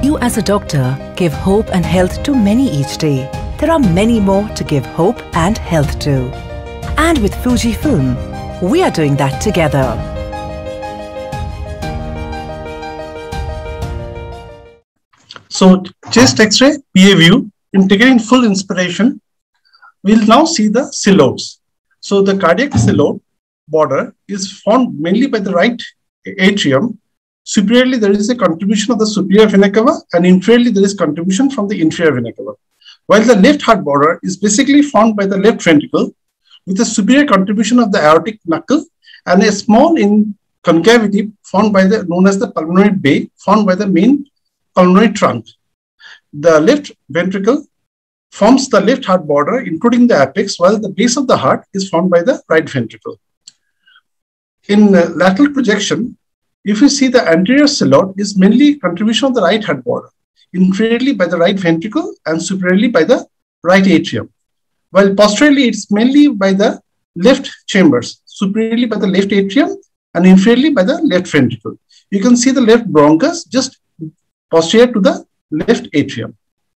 You as a doctor give hope and health to many each day. There are many more to give hope and health to. And with Fujifilm, we are doing that together. So chest X-ray, PA view, integrating full inspiration. We'll now see the cyllodes. So the cardiac cylloid border is formed mainly by the right atrium. Superiorly, there is a contribution of the superior vena cava, and inferiorly, there is contribution from the inferior vena cava. While the left heart border is basically formed by the left ventricle with a superior contribution of the aortic knuckle and a small concavity formed by the known as the pulmonary bay, formed by the main pulmonary trunk. The left ventricle forms the left heart border, including the apex, while the base of the heart is formed by the right ventricle. In lateral projection, if you see the anterior cylloid is mainly contribution of the right heart border, inferiorly by the right ventricle and superiorly by the right atrium. While posteriorly, it's mainly by the left chambers, superiorly by the left atrium and inferiorly by the left ventricle. You can see the left bronchus just posterior to the left atrium.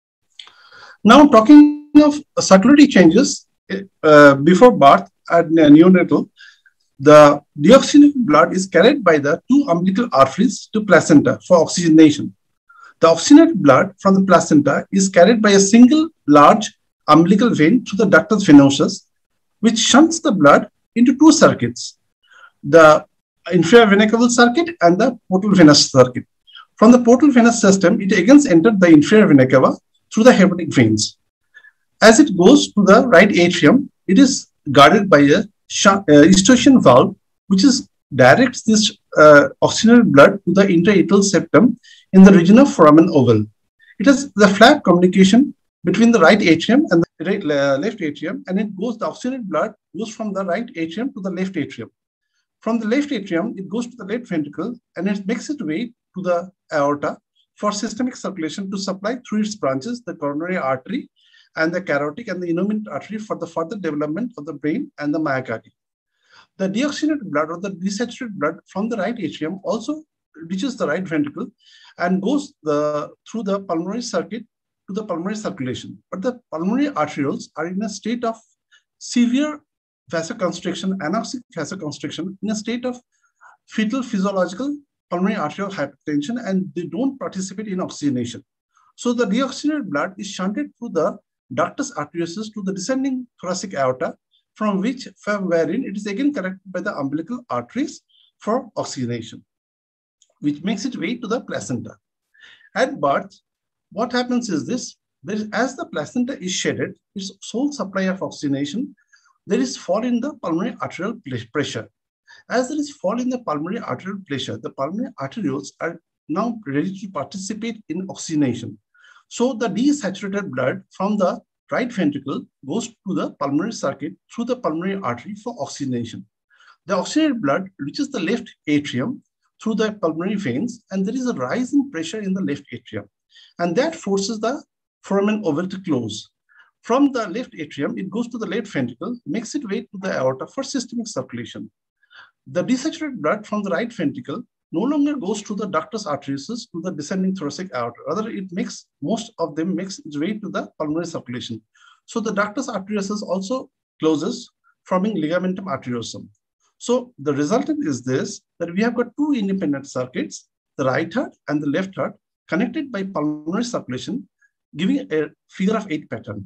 Now, talking of circulatory changes before birth at neonatal, the deoxygenated blood is carried by the two umbilical arteries to placenta for oxygenation. The oxygenated blood from the placenta is carried by a single large umbilical vein through the ductus venosus, which shunts the blood into two circuits, the inferior vena cava circuit and the portal venous circuit. From the portal venous system, it again enters the inferior vena cava through the hepatic veins. As it goes to the right atrium, it is guarded by a Eustachian valve, which directs this oxygenated blood to the intra-atrial septum in the region of foramen ovale. It has the flat communication between the right atrium and the left atrium, and the oxygenated blood goes from the right atrium to the left atrium. From the left atrium, it goes to the left ventricle, and it makes its way to the aorta for systemic circulation to supply through its branches the coronary artery and the carotid and the innominate artery for the further development of the brain and the myocardium. The deoxygenated blood or the desaturated blood from the right atrium also reaches the right ventricle and goes through the pulmonary circuit to the pulmonary circulation. But the pulmonary arterioles are in a state of severe vasoconstriction, anoxic vasoconstriction, in a state of fetal physiological pulmonary arterial hypertension, and they don't participate in oxygenation. So the deoxygenated blood is shunted through the ductus arteriosus to the descending thoracic aorta, wherein it is again connected by the umbilical arteries for oxygenation, which makes its way to the placenta. At birth, what happens is this: as the placenta is shedded, its sole supply of oxygenation, there is fall in the pulmonary arterial pressure. As there is fall in the pulmonary arterial pressure, the pulmonary arterioles are now ready to participate in oxygenation. So the desaturated blood from the right ventricle goes to the pulmonary circuit through the pulmonary artery for oxygenation. The oxygenated blood reaches the left atrium through the pulmonary veins, and there is a rise in pressure in the left atrium, and that forces the foramen ovale to close. From the left atrium, it goes to the left ventricle, makes its way to the aorta for systemic circulation. The desaturated blood from the right ventricle no longer goes to the ductus arteriosus to the descending thoracic aorta. Rather, most of them makes its way to the pulmonary circulation. So the ductus arteriosus also closes, forming ligamentum arteriosum. So the resultant is this, that we have got two independent circuits, the right heart and the left heart, connected by pulmonary circulation, giving a figure of 8 pattern.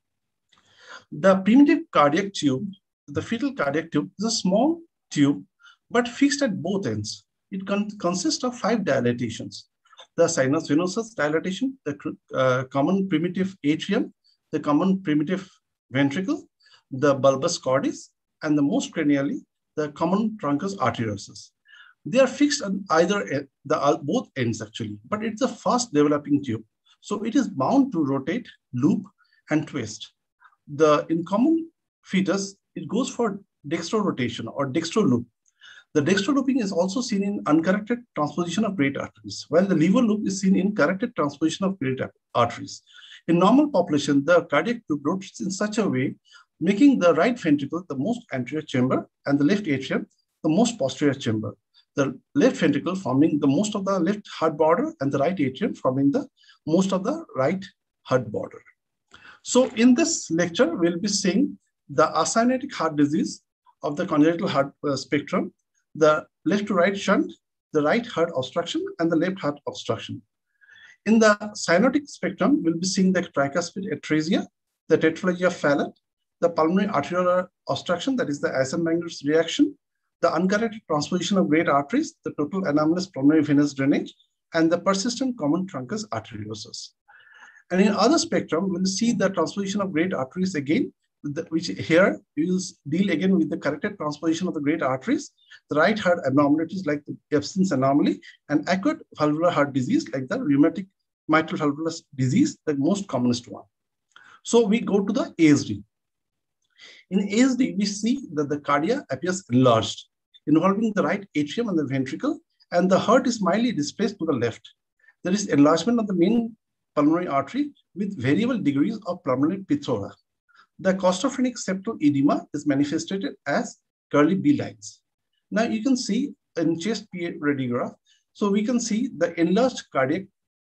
The primitive cardiac tube, the fetal cardiac tube, is a small tube, but fixed at both ends. It consists of 5 dilatations: the sinus venosus dilatation, the common primitive atrium, the common primitive ventricle, the bulbus cordis, and the most cranially, the common truncus arteriosus. They are fixed on either both ends actually, but it's a fast developing tube. So it is bound to rotate, loop, and twist. In common fetus, it goes for dextrorotation or dextroloop. The dextrolooping is also seen in uncorrected transposition of great arteries, while the lever loop is seen in corrected transposition of great arteries. In normal population, the cardiac tube rotates in such a way, making the right ventricle the most anterior chamber and the left atrium the most posterior chamber. The left ventricle forming the most of the left heart border and the right atrium forming the most of the right heart border. So in this lecture, we'll be seeing the acyanotic heart disease of the congenital heart spectrum, the left to right shunt, the right heart obstruction, and the left heart obstruction. In the cyanotic spectrum, we'll be seeing the tricuspid atresia, the tetralogy of Fallot, the pulmonary arterial obstruction, that is the Eisenmenger's reaction, the uncorrected transposition of great arteries, the total anomalous pulmonary venous drainage, and the persistent common truncus arteriosus. And in other spectrum, we'll see the transposition of great arteries again, which here we will deal again with the corrected transposition of the great arteries, the right heart abnormalities like the Epstein's anomaly, and acute valvular heart disease like the rheumatic mitral valvular disease, the most commonest one. So we go to the ASD. In ASD, we see that the cardia appears enlarged, involving the right atrium and the ventricle, and the heart is mildly displaced to the left. There is enlargement of the main pulmonary artery with variable degrees of pulmonary plethora. The costophrenic septal edema is manifested as curly B lines. Now you can see in chest radiograph, so we can see the enlarged cardiac,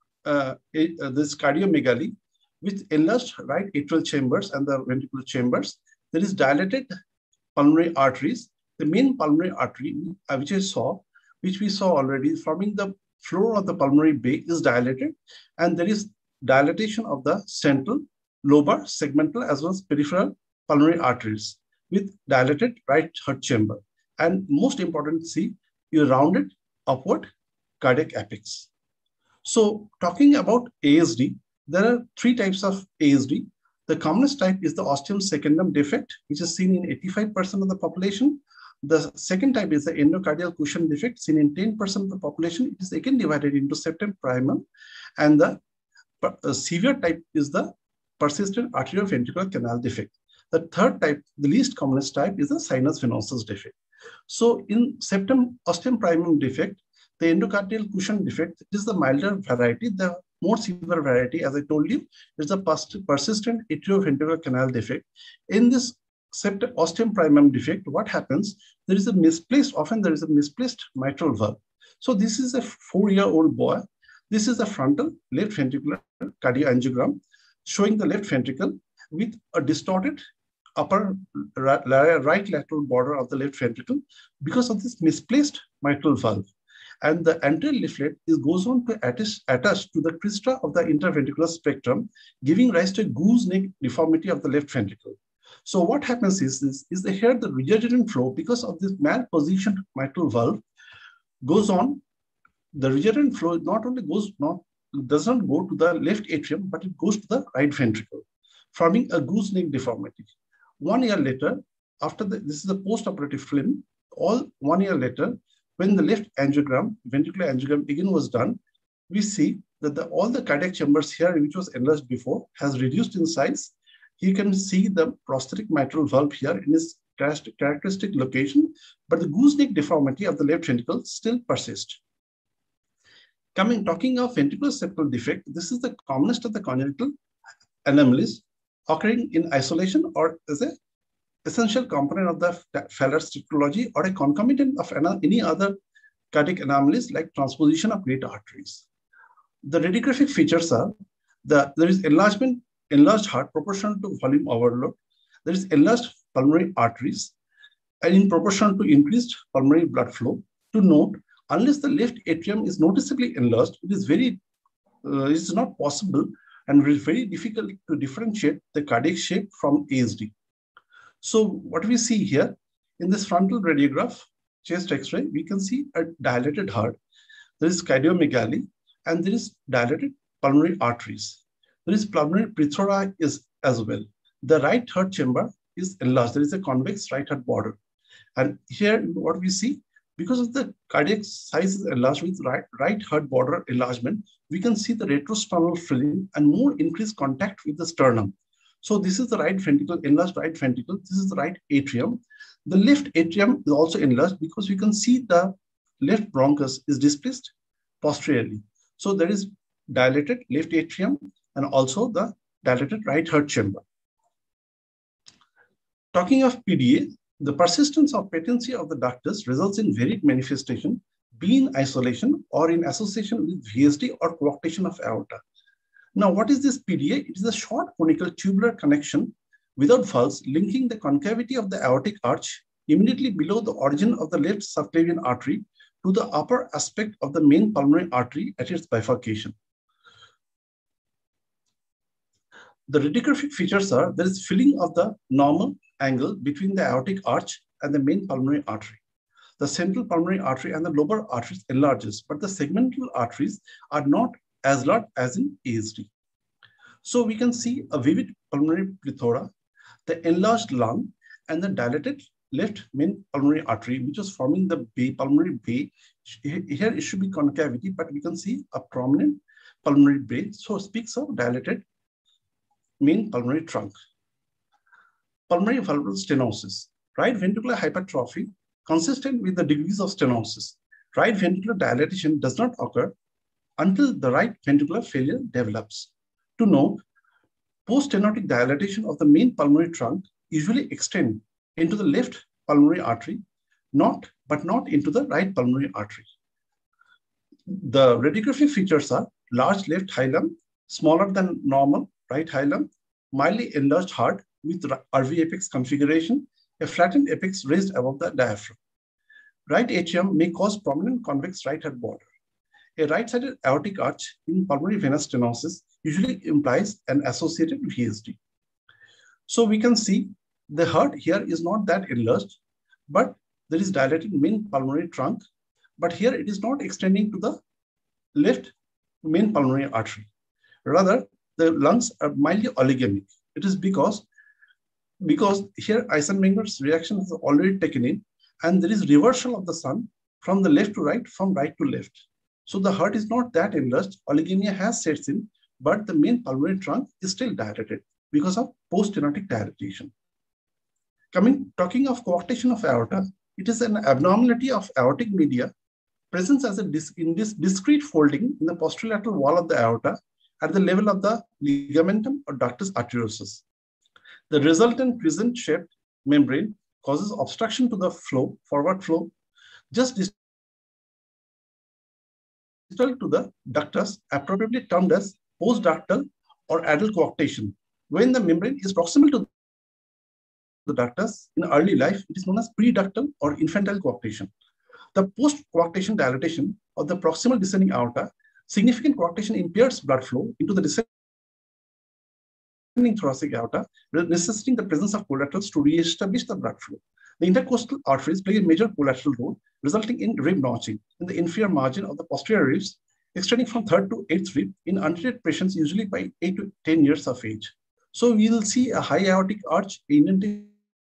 this cardiomegaly with enlarged right atrial chambers and the ventricular chambers. There is dilated pulmonary arteries. The main pulmonary artery, which we saw already, forming the floor of the pulmonary bay is dilated, and there is dilatation of the central, lobar, segmental, as well as peripheral pulmonary arteries with dilated right heart chamber. And most important, see, you rounded upward cardiac apex. So talking about ASD, there are three types of ASD. The commonest type is the ostium secundum defect, which is seen in 85% of the population. The second type is the endocardial cushion defect, seen in 10% of the population. It is again divided into septum primum. And the severe type is the persistent arterioventricular canal defect. The third type, the least commonest type, is the sinus venosus defect. So in septum ostium primum defect, the endocardial cushion defect is the milder variety. The more severe variety, as I told you, is the persistent atrioventricular canal defect. In this septum ostium primum defect, what happens? There is a misplaced mitral valve. So this is a 4-year-old boy. This is a frontal left ventricular cardioangiogram showing the left ventricle with a distorted upper right lateral border of the left ventricle because of this misplaced mitral valve. And the anterior leaflet goes on to attach to the crista of the interventricular spectrum, giving rise to a gooseneck deformity of the left ventricle. So what happens is that here the regurgitant flow, because of this malpositioned mitral valve, goes on. The regurgitant flow does not go to the left atrium, but it goes to the right ventricle, forming a gooseneck deformity. 1 year later, after this is a post-operative film, 1 year later, when the left angiogram, ventricular angiogram again was done, we see that all the cardiac chambers here, which was enlarged before, has reduced in size. You can see the prosthetic mitral valve here in its characteristic location, but the gooseneck deformity of the left ventricle still persists. Talking of ventricular septal defect, this is the commonest of the congenital anomalies occurring in isolation or as an essential component of the Faller's tetralogy or a concomitant of any other cardiac anomalies like transposition of great arteries. The radiographic features are there is enlarged heart proportional to volume overload. There is enlarged pulmonary arteries and in proportion to increased pulmonary blood flow. To note, unless the left atrium is noticeably enlarged, it's not possible and it is very difficult to differentiate the cardiac shape from ASD. So what we see here in this frontal radiograph, chest X-ray, we can see a dilated heart. There is cardiomegaly and there is dilated pulmonary arteries. There is pulmonary plethora as well. The right heart chamber is enlarged. There is a convex right heart border. And here what we see, because of the cardiac size is enlarged with right heart border enlargement, we can see the retrosternal filling and more increased contact with the sternum. So this is the right ventricle, enlarged right ventricle. This is the right atrium. The left atrium is also enlarged because we can see the left bronchus is displaced posteriorly. So there is dilated left atrium and also the dilated right heart chamber. Talking of PDA, the persistence of patency of the ductus results in varied manifestation be in isolation or in association with VSD or coarctation of aorta. Now, what is this PDA? It is a short conical tubular connection without valves linking the concavity of the aortic arch immediately below the origin of the left subclavian artery to the upper aspect of the main pulmonary artery at its bifurcation. The radiographic features are there is filling of the normal angle between the aortic arch and the main pulmonary artery. The central pulmonary artery and the lobar arteries enlarges, but the segmental arteries are not as large as in ASD. So we can see a vivid pulmonary plethora, the enlarged lung, and the dilated left main pulmonary artery, which is forming the bay, pulmonary bay. Here it should be concavity, but we can see a prominent pulmonary bay. So it speaks of dilated main pulmonary trunk. Pulmonary valvular stenosis, right ventricular hypertrophy, consistent with the degrees of stenosis. Right ventricular dilatation does not occur until the right ventricular failure develops. To note, post-stenotic dilatation of the main pulmonary trunk usually extend into the left pulmonary artery, but not into the right pulmonary artery. The radiographic features are large left hilum, smaller than normal right hilum, mildly enlarged heart with RV apex configuration, a flattened apex raised above the diaphragm. Right atrium may cause prominent convex right heart border. A right-sided aortic arch in pulmonary venous stenosis usually implies an associated VSD. So we can see the heart here is not that enlarged, but there is dilated main pulmonary trunk, but here it is not extending to the left main pulmonary artery. Rather, the lungs are mildly oligemic. It is because here Eisenmenger's reaction has already taken in, and there is reversal of the sun from the left to right, from right to left. So the heart is not that enlarged, oligemia has sets in, but the main pulmonary trunk is still dilated because of post-stenotic dilatation. Talking of coarctation of aorta, it is an abnormality of aortic media present as in this discrete folding in the posterolateral wall of the aorta at the level of the ligamentum or ductus arteriosus. The resultant crescent-shaped membrane causes obstruction to the flow, forward flow, just distal to the ductus, appropriately termed as postductal or adult coarctation. When the membrane is proximal to the ductus in early life, it is known as preductal or infantile coarctation. The post-coarctation dilatation of the proximal descending aorta, significant coarctation impairs blood flow into the descending thoracic aorta, necessitating the presence of collaterals to re-establish the blood flow. The intercostal arteries play a major collateral role, resulting in rib notching in the inferior margin of the posterior ribs, extending from 3rd to 8th rib in untreated patients, usually by 8 to 10 years of age. So we will see a high aortic arch indentation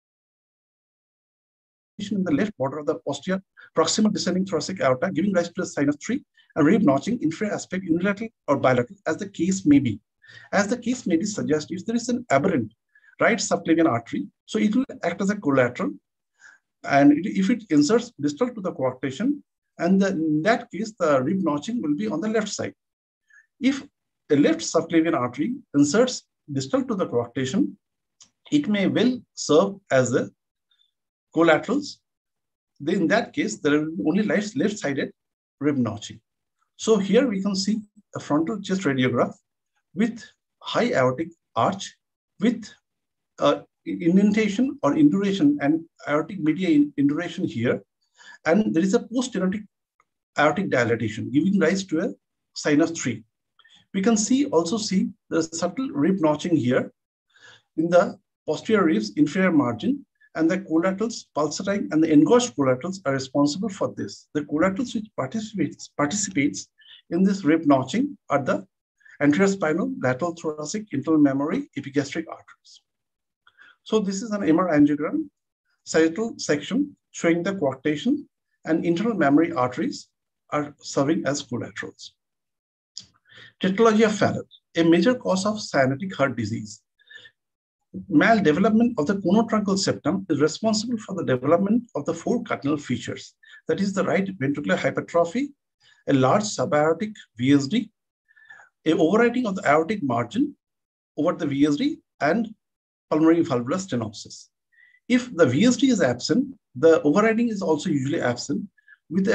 in the left border of the posterior proximal descending thoracic aorta, giving rise to a sinus tree and rib notching, inferior aspect, unilateral or bilateral, as the case may be. As the case may be suggested, if there is an aberrant right subclavian artery, so it will act as a collateral, and if it inserts distal to the coarctation, and in that case, the rib notching will be on the left side. If a left subclavian artery inserts distal to the coarctation, it may well serve as a collaterals. Then in that case, there will be only left-sided rib notching. So here we can see a frontal chest radiograph with high aortic arch with indentation or induration and aortic media induration here. And there is a post-stenotic aortic dilatation giving rise to a sinus tree. We can also see the subtle rib notching here in the posterior ribs inferior margin, and the collaterals, pulsatile and the engorged collaterals are responsible for this. The collaterals which participates in this rib notching are the anterior spinal, lateral thoracic, internal mammary, epigastric arteries. So this is an MR angiogram, sagittal section showing the coarctation, and internal mammary arteries are serving as collaterals. Tetralogy of Fallot, a major cause of cyanotic heart disease. Maldevelopment of the conotruncal septum is responsible for the development of the 4 cardinal features. That is the right ventricular hypertrophy, a large subaortic VSD, a overwriting of the aortic margin over the VSD, and pulmonary valvular stenosis. If the VSD is absent, the overriding is also usually absent, with a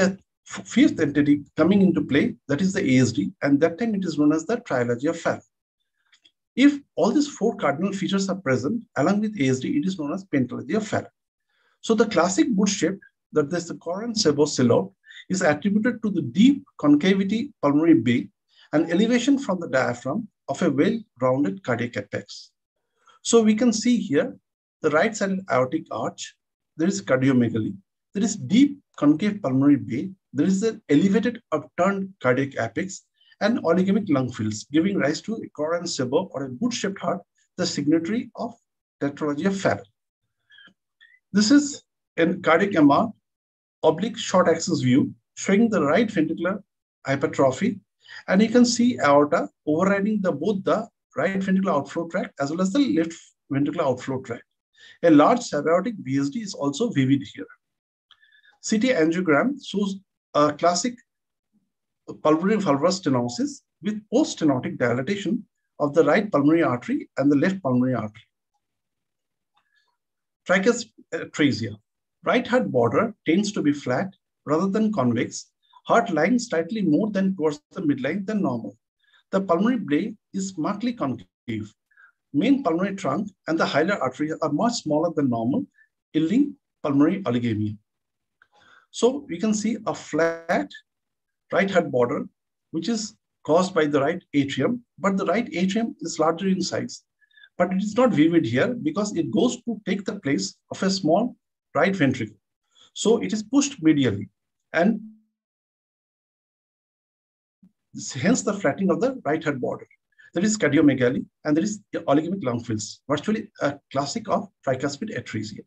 fifth entity coming into play, that is the ASD, and that time it is known as the trilogy of Fallot. If all these four cardinal features are present along with ASD, it is known as pentalogy of Fallot. So the classic boot shape, that is the Coren-Sabot silhouette, is attributed to the deep concavity pulmonary bay and elevation from the diaphragm of a well-rounded cardiac apex. So we can see here the right-sided aortic arch, there is cardiomegaly, there is deep concave pulmonary bay, there is an elevated upturned cardiac apex, and oligemic lung fields, giving rise to a Coren-Sabot or a boot-shaped heart, the signatory of tetralogy of Fallot. This is a cardiac MR oblique short axis view showing the right ventricular hypertrophy, and you can see aorta overriding both the right ventricular outflow tract as well as the left ventricular outflow tract. A large subaortic VSD is also vivid here. CT angiogram shows a classic pulmonary valvular stenosis with post-stenotic dilatation of the right pulmonary artery and the left pulmonary artery. Tricuspid atresia. Right heart border tends to be flat rather than convex, heart lying slightly more than towards the midline than normal. The pulmonary blade is markedly concave. Main pulmonary trunk and the hilar artery are much smaller than normal, yielding pulmonary oligemia. So we can see a flat right heart border, which is caused by the right atrium, but the right atrium is larger in size. But it is not vivid here because it goes to take the place of a small right ventricle. So it is pushed medially, and hence the flattening of the right heart border. There is cardiomegaly, and there is oligemic lung fields, virtually a classic of tricuspid atresia.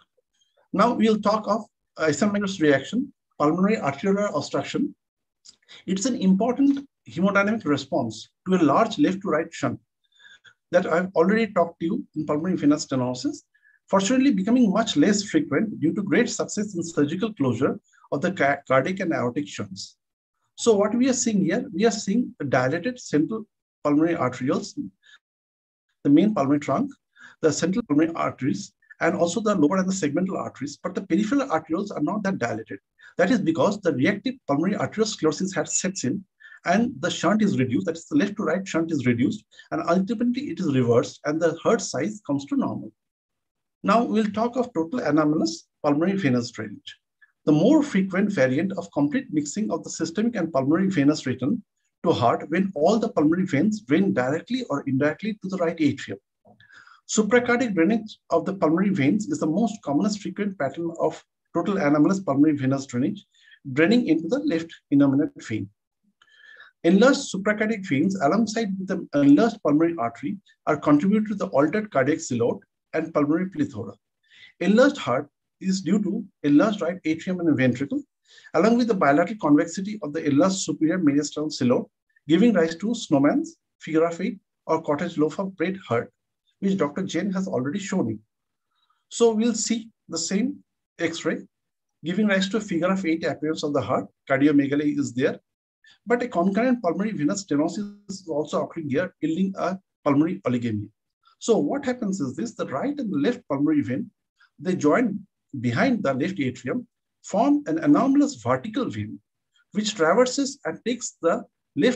Now we'll talk of Eisenmenger reaction, pulmonary arteriolar obstruction. It's an important hemodynamic response to a large left to right shunt that I've already talked to you in pulmonary venous stenosis, fortunately becoming much less frequent due to great success in surgical closure of the cardiac and aortic shunts. So what we are seeing here, we are seeing a dilated central pulmonary arterioles, the main pulmonary trunk, the central pulmonary arteries, and also the lower and the segmental arteries, but the peripheral arterioles are not that dilated. That is because the reactive pulmonary arteriosclerosis has sets in and the shunt is reduced, that is the left to right shunt is reduced, and ultimately it is reversed and the heart size comes to normal. Now we'll talk of total anomalous pulmonary venous drainage. The more frequent variant of complete mixing of the systemic and pulmonary venous return to heart when all the pulmonary veins drain directly or indirectly to the right atrium. Supracardiac drainage of the pulmonary veins is the most commonest frequent pattern of total anomalous pulmonary venous drainage, draining into the left innominate vein. Enlarged supracardiac veins alongside with the enlarged pulmonary artery are contributed to the altered cardiac silhouette and pulmonary plethora. Enlarged heart is due to enlarged right atrium and ventricle, along with the bilateral convexity of the enlarged superior mediastinal silhouette, giving rise to Snowman's figure of 8 or cottage loaf of bread heart, which Dr. Jain has already shown you. So we'll see the same X-ray, giving rise to a figure of 8 appearance of the heart. Cardiomegaly is there, but a concurrent pulmonary venous stenosis is also occurring here, yielding a pulmonary oligemia. So what happens is this, the right and the left pulmonary vein, they join behind the left atrium, form an anomalous vertical vein, which traverses and takes the left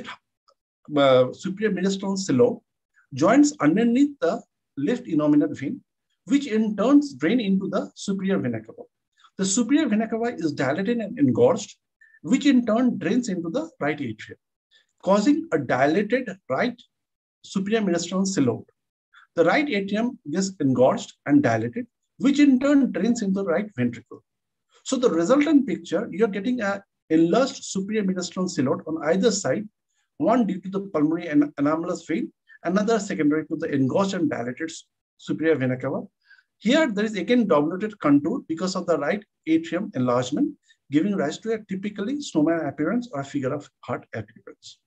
superior mediastinal silhouette, joins underneath the left innominate vein, which in turn drain into the superior vena cava. The superior vena cava is dilated and engorged, which in turn drains into the right atrium, causing a dilated right superior mediastinal silhouette. The right atrium gets engorged and dilated, which in turn drains into the right ventricle. So the resultant picture, you're getting an enlarged superior mediastinal silhouette on either side, one due to the pulmonary and anomalous vein, another secondary to the engorged and dilated superior vena cava. Here, there is again dominated contour because of the right atrium enlargement, giving rise to a typically snowman appearance or a figure of heart appearance.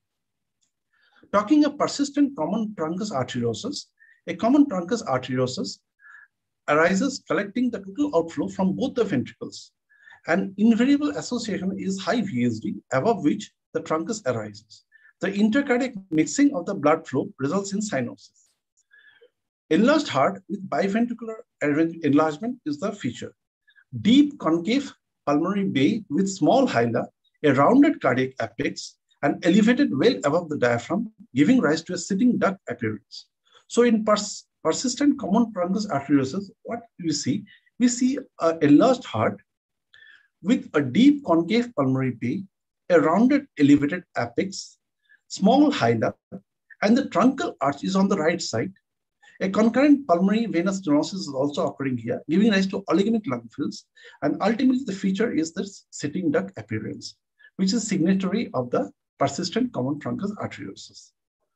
Talking of persistent common truncus arteriosus, a common truncus arteriosus arises collecting the total outflow from both the ventricles. An invariable association is high VSD, above which the truncus arises. The intercardiac mixing of the blood flow results in cyanosis. Enlarged heart with biventricular enlargement is the feature. Deep concave pulmonary bay with small hilar a rounded cardiac apex, and elevated well above the diaphragm, giving rise to a sitting duck appearance. So in persistent common truncus arteriosus, what we see? We see an enlarged heart with a deep concave pulmonary bay, a rounded elevated apex, small hilum, and the truncal arch is on the right side. A concurrent pulmonary venous stenosis is also occurring here, giving rise to oligemic lung fills. And ultimately, the feature is this sitting duck appearance, which is signatory of the persistent common truncus arteriosus.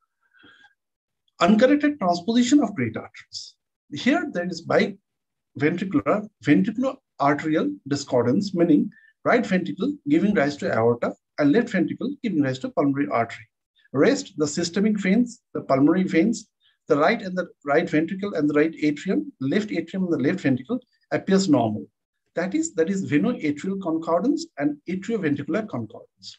Uncorrected transposition of great arteries. Here, there is biventricular ventriculo-arterial discordance, meaning right ventricle giving rise to aorta and left ventricle giving rise to pulmonary artery. Rest, the systemic veins, the pulmonary veins, the right and the right ventricle and the right atrium, left atrium and the left ventricle appears normal. That is veno-atrial concordance and atrioventricular concordance.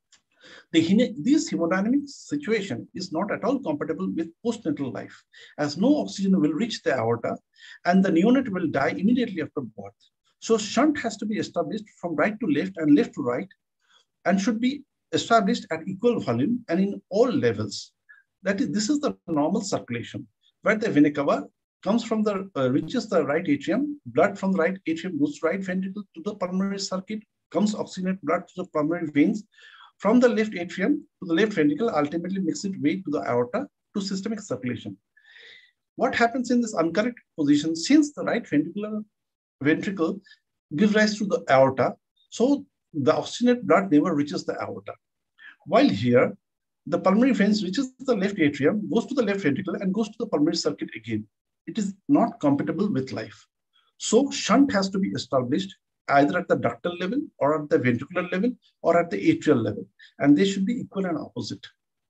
This hemodynamic situation is not at all compatible with postnatal life, as no oxygen will reach the aorta and the neonate will die immediately after birth. So shunt has to be established from right to left and left to right, and should be established at equal volume and in all levels. That is, this is the normal circulation, where the vena cava comes from the reaches the right atrium, blood from the right atrium goes to right ventricle to the pulmonary circuit, comes oxygenated blood to the pulmonary veins, from the left atrium to the left ventricle, ultimately makes its way to the aorta to systemic circulation. What happens in this uncorrected position, since the right ventricle gives rise to the aorta, so the oxygenated blood never reaches the aorta. While here, the pulmonary veins reaches the left atrium, goes to the left ventricle, and goes to the pulmonary circuit again. It is not compatible with life. So shunt has to be established either at the ductal level or at the ventricular level or at the atrial level, and they should be equal and opposite.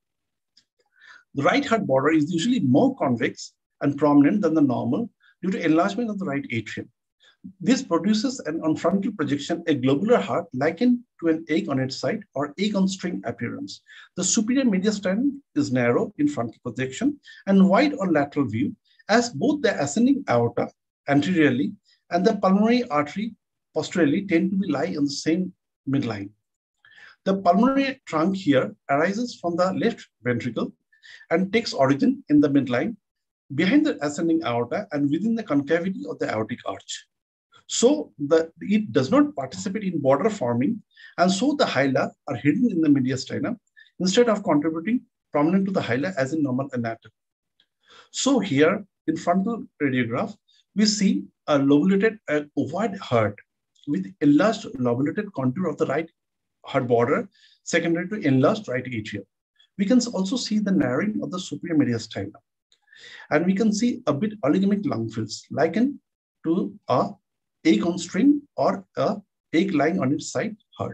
The right heart border is usually more convex and prominent than the normal due to enlargement of the right atrium. This produces an on frontal projection, a globular heart likened to an egg on its side or egg on string appearance. The superior mediastinum is narrow in frontal projection and wide on lateral view, as both the ascending aorta anteriorly and the pulmonary artery posteriorly tend to be lie in the same midline. The pulmonary trunk here arises from the left ventricle and takes origin in the midline behind the ascending aorta and within the concavity of the aortic arch. So it does not participate in border forming, and so the hilum are hidden in the mediastinum instead of contributing prominent to the hilum as in normal anatomy. So here in frontal radiograph, we see a lobulated ovoid heart with enlarged lobulated contour of the right heart border, secondary to enlarged right atrium. We can also see the narrowing of the superior mediastinum, and we can see a bit oligemic lung fills likened to a egg on string or a egg lying on its side heart.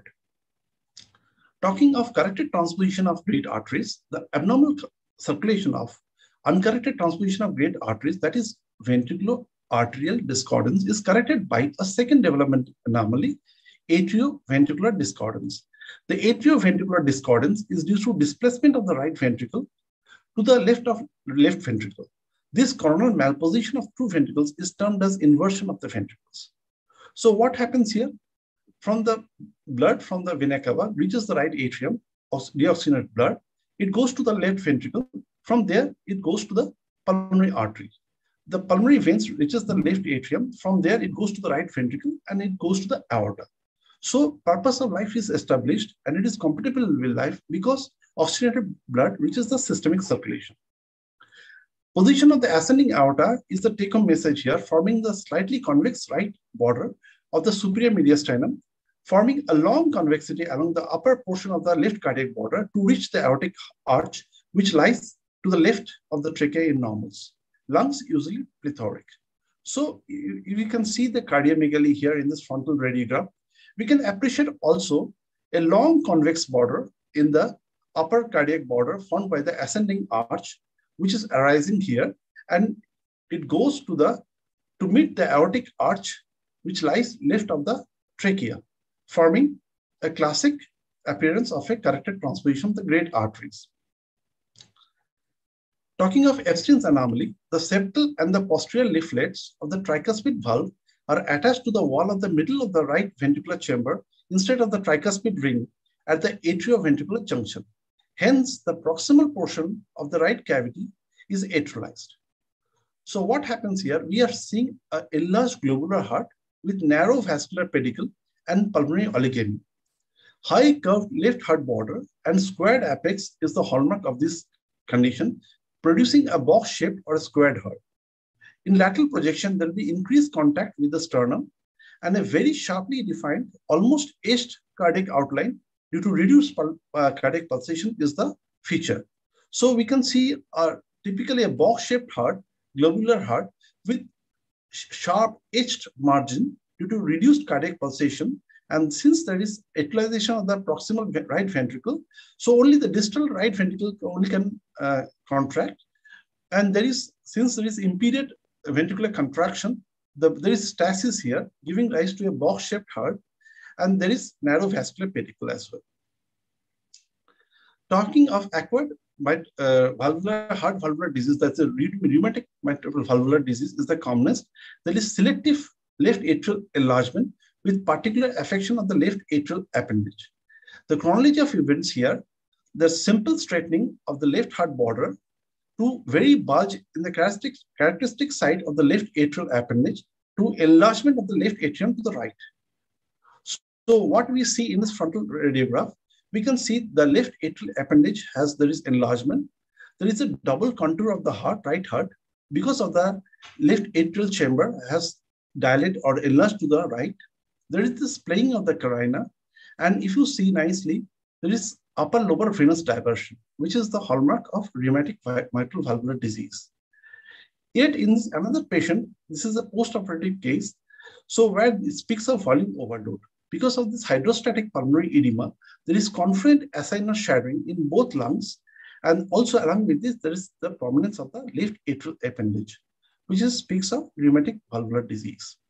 Talking of corrected transposition of great arteries, the abnormal circulation of uncorrected transposition of great arteries, that is ventriculo-arterial discordance, is corrected by a second development anomaly, atrioventricular discordance. The atrioventricular discordance is due to displacement of the right ventricle to the left ventricle. This coronal malposition of two ventricles is termed as inversion of the ventricles. So what happens here? From the blood from the vena cava reaches the right atrium of deoxygenated blood. It goes to the left ventricle. From there, it goes to the pulmonary artery. The pulmonary veins reaches the left atrium. From there, it goes to the right ventricle and it goes to the aorta. So purpose of life is established and it is compatible with life because oxygenated blood reaches the systemic circulation. Position of the ascending aorta is the take-home message here, forming the slightly convex right border of the superior mediastinum, forming a long convexity along the upper portion of the left cardiac border to reach the aortic arch, which lies to the left of the trachea in normals. Lungs usually plethoric. So you can see the cardiomegaly here in this frontal radiograph. We can appreciate also a long convex border in the upper cardiac border formed by the ascending arch, which is arising here, and it goes to meet the aortic arch, which lies left of the trachea, forming a classic appearance of a corrected transposition of the great arteries. Talking of Epstein's anomaly, the septal and the posterior leaflets of the tricuspid valve are attached to the wall of the middle of the right ventricular chamber instead of the tricuspid ring, at the atrioventricular junction. Hence, the proximal portion of the right cavity is atrialized. So what happens here? We are seeing an enlarged globular heart with narrow vascular pedicle and pulmonary oligamy. High curved left heart border and squared apex is the hallmark of this condition, producing a box-shaped or a squared heart. In lateral projection, there will be increased contact with the sternum and a very sharply defined, almost edged cardiac outline due to reduced cardiac pulsation is the feature. So we can see typically a box-shaped heart, globular heart with sharp edged margin due to reduced cardiac pulsation. And since there is atrialization of the proximal right ventricle, so only the distal right ventricle only can contract. And since there is impeded ventricular contraction, there is stasis here, giving rise to a box-shaped heart, and there is narrow vascular pedicle as well. Talking of acquired valvular heart valvular disease, that's a rheumatic mitral valvular disease, is the commonest. There is selective left atrial enlargement with particular affection of the left atrial appendage. The chronology of events here, the simple straightening of the left heart border to very bulge in the characteristic site of the left atrial appendage to enlargement of the left atrium to the right. So what we see in this frontal radiograph, we can see the left atrial appendage there is enlargement. There is a double contour of the heart, right heart, because of the left atrial chamber has dilated or enlarged to the right. There is this playing of the carina. And if you see nicely, there is upper lobar venous diversion, which is the hallmark of rheumatic mitral valvular disease. Yet in another patient, this is a post-operative case, so where it speaks of volume overload. Because of this hydrostatic pulmonary edema, there is confluent acinar shadowing in both lungs, and also along with this, there is the prominence of the left atrial appendage, which speaks of rheumatic valvular disease.